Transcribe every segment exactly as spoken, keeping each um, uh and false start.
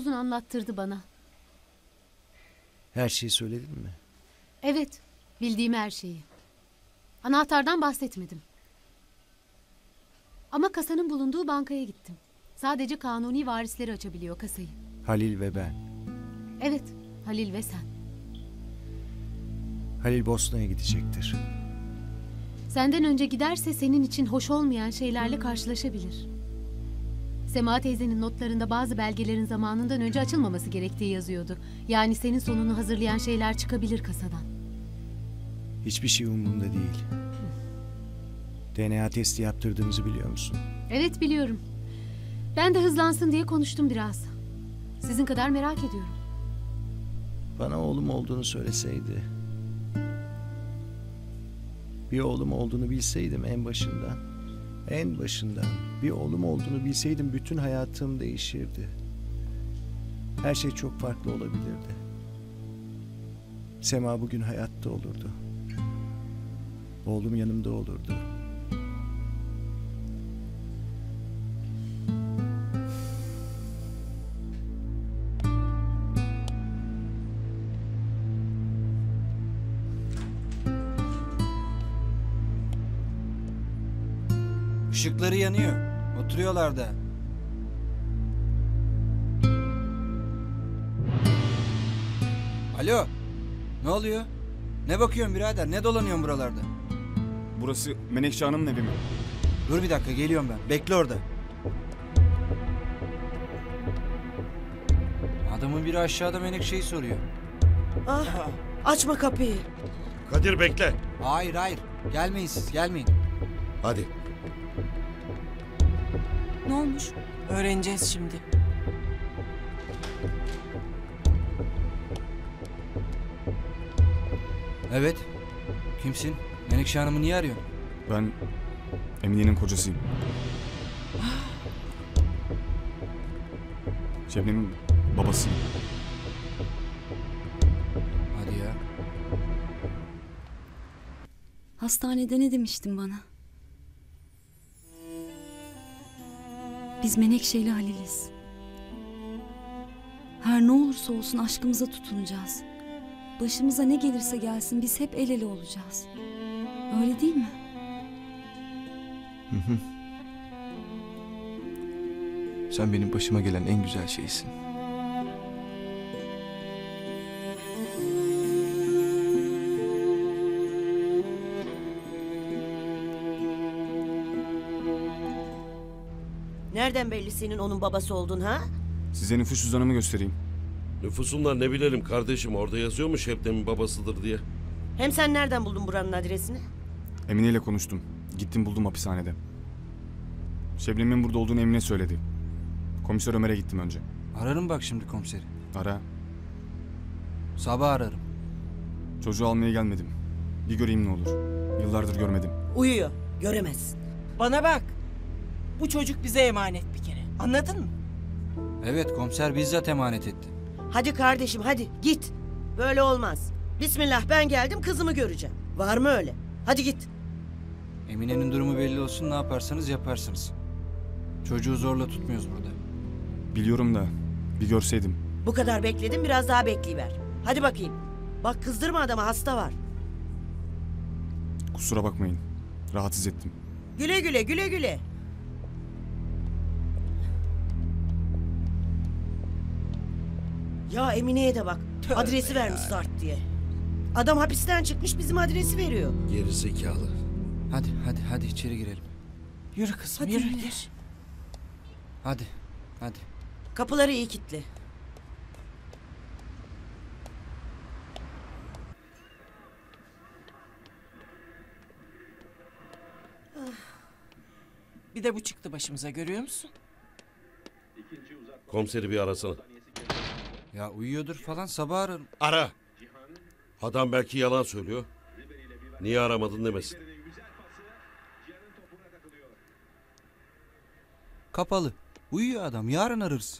uzun anlattırdı bana. Her şeyi söyledin mi? Evet, bildiğim her şeyi. Anahtardan bahsetmedim. Ama kasanın bulunduğu bankaya gittim. Sadece kanuni varisleri açabiliyor kasayı. Halil ve ben. Evet, Halil ve sen. Halil Bosna'ya gidecektir. Senden önce giderse senin için hoş olmayan şeylerle karşılaşabilir. Sema teyzenin notlarında bazı belgelerin zamanından önce açılmaması gerektiği yazıyordu. Yani senin sonunu hazırlayan şeyler çıkabilir kasadan. Hiçbir şey umurumda değil. D N A testi yaptırdığımızı biliyor musun? Evet, biliyorum. Ben de hızlansın diye konuştum biraz. Sizin kadar merak ediyorum. Bana oğlum olduğunu söyleseydi. Bir oğlum olduğunu bilseydim en başından. En başından bir oğlum olduğunu bilseydim bütün hayatım değişirdi. Her şey çok farklı olabilirdi. Sema bugün hayatta olurdu. Oğlum yanımda olurdu. Işıkları yanıyor. Oturuyorlar da. Alo. Ne oluyor? Ne bakıyorsun birader? Ne dolanıyorsun buralarda? Burası Menekşe Hanım'ın evi mi? Dur bir dakika, geliyorum ben. Bekle orada. Adamın biri aşağıda Menekşe'yi soruyor. Ah, açma kapıyı. Kadir bekle. Hayır hayır. Gelmeyin siz, gelmeyin. Hadi. Ne olmuş? Öğreneceğiz şimdi. Evet. Kimsin? Menekşe Hanım'ı niye arıyorsun? Ben Emine'nin kocasıyım. Şebnem'in babasıyım. Hadi ya. Hastanede ne demiştin bana? Biz Menekşe ile Halil'iz. Her ne olursa olsun aşkımıza tutunacağız. Başımıza ne gelirse gelsin biz hep el ele olacağız. Öyle değil mi? Hı hı. Sen benim başıma gelen en güzel şeysin. Nereden belli senin onun babası oldun ha? Size nüfus cüzdanımı göstereyim. Nüfusundan ne bilelim kardeşim, orada yazıyor mu Şebnem'in babasıdır diye. Hem sen nereden buldun buranın adresini? Emine ile konuştum. Gittim buldum hapishanede. Şebnem'in burada olduğunu Emine söyledi. Komiser Ömer'e gittim önce. Ararım bak şimdi komiseri. Ara. Sabah ararım. Çocuğu almaya gelmedim. Bir göreyim ne olur. Yıllardır görmedim. Uyuyor. Göremezsin. Bana bak. Bu çocuk bize emanet bir kere. Anladın mı? Evet, komiser bizzat emanet etti. Hadi kardeşim hadi git. Böyle olmaz. Bismillah, ben geldim kızımı göreceğim. Var mı öyle? Hadi git. Emine'nin durumu belli olsun, ne yaparsanız yaparsınız. Çocuğu zorla tutmuyoruz burada. Biliyorum da bir görseydim. Bu kadar bekledim, biraz daha bekleyiver. Hadi bakayım. Bak kızdırma adama, hasta var. Kusura bakmayın. Rahatsız ettim. Güle güle güle güle. Ya Emine'ye de bak. Tövbe adresi ya. vermiş Zart diye. Adam hapisten çıkmış, bizim adresi veriyor. Geri zekalı. Hadi hadi hadi içeri girelim. Yürü kızım Hadi yürü. Emine. Gir. Hadi hadi. Kapıları iyi kilitli. Bir de bu çıktı başımıza, görüyor musun? Komiseri bir arasana. Ya uyuyordur falan, sabah ararım. Ara. Adam belki yalan söylüyor. Niye aramadın demesin. Kapalı. Uyuyor adam, yarın ararız.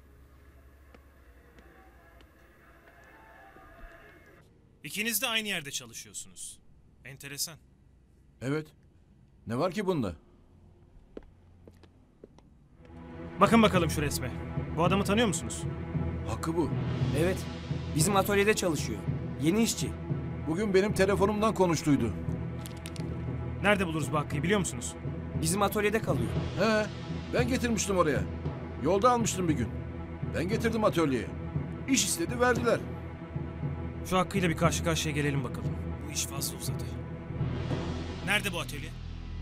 İkiniz de aynı yerde çalışıyorsunuz. Enteresan. Evet. Ne var ki bunda? Bakın bakalım şu resme. Bu adamı tanıyor musunuz? Hakkı bu. Evet. Bizim atölyede çalışıyor. Yeni işçi. Bugün benim telefonumdan konuştuydu. Nerede buluruz bu Hakkı'yı biliyor musunuz? Bizim atölyede kalıyor. He, ben getirmiştim oraya. Yolda almıştım bir gün. Ben getirdim atölyeye. İş istedi, verdiler. Şu Hakkı'yla bir karşı karşıya gelelim bakalım. Bu iş fazla uzadı. Nerede bu atölye?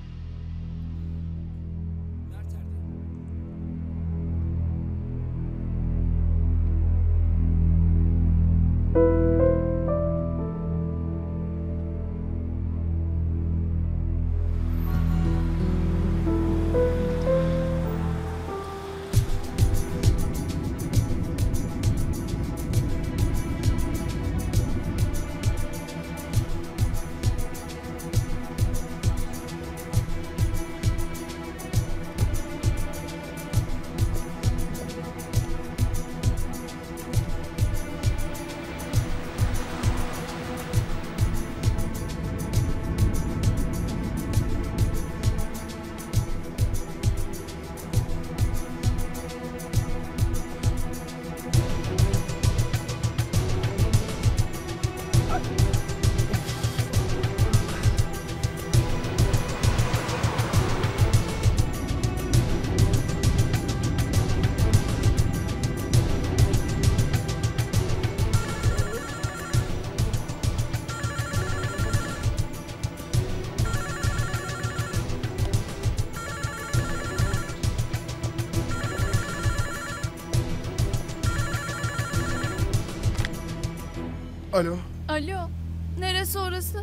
Alo, Alo, neresi orası?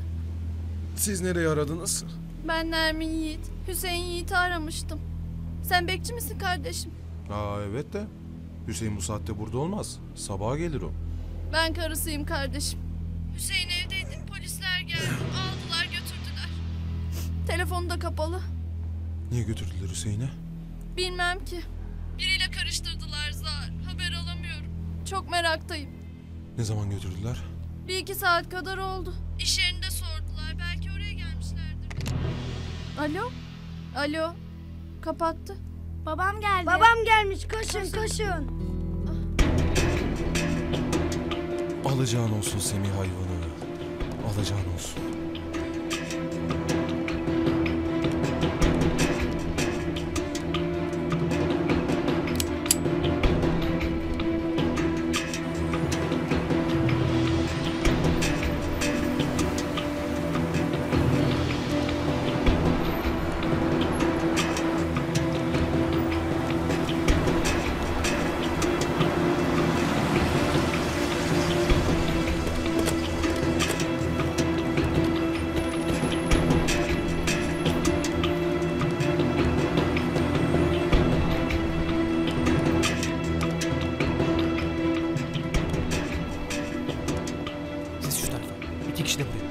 siz nereye aradınız? Ben Nermin Yiğit. Hüseyin Yiğit'i aramıştım. Sen bekçi misin kardeşim? Aa evet de Hüseyin bu saatte burada olmaz. Sabaha gelir o. Ben karısıyım kardeşim. Hüseyin evdeydi. Polisler geldi. Aldılar götürdüler. Telefonu da kapalı. Niye götürdüler Hüseyin'i? Bilmem ki. Biriyle karıştırdılar zar. Haber alamıyorum. Çok meraktayım. Ne zaman götürdüler? Bir iki saat kadar oldu. İş yerinde sordular. Belki oraya gelmişlerdir. Alo? Alo? Kapattı. Babam geldi. Babam gelmiş. Koşun koşun. Alacağın olsun Semih hayvanı. Alacağın olsun. Siz şu tarafa. İki kişi de buraya.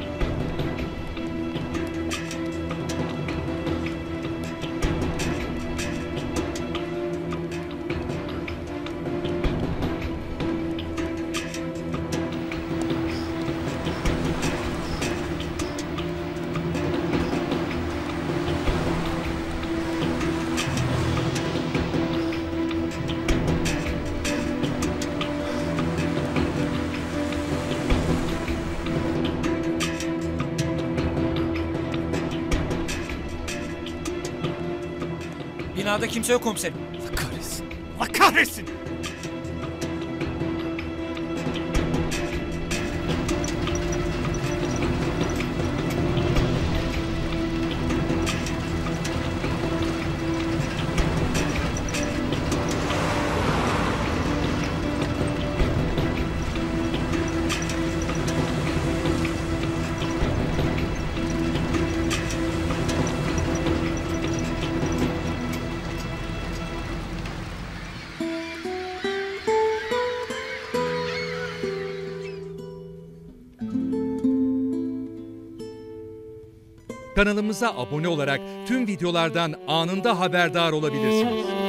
Binada kimse yok komiserim. Allah kahretsin. Allah kahretsin. Kanalımıza abone olarak tüm videolardan anında haberdar olabilirsiniz.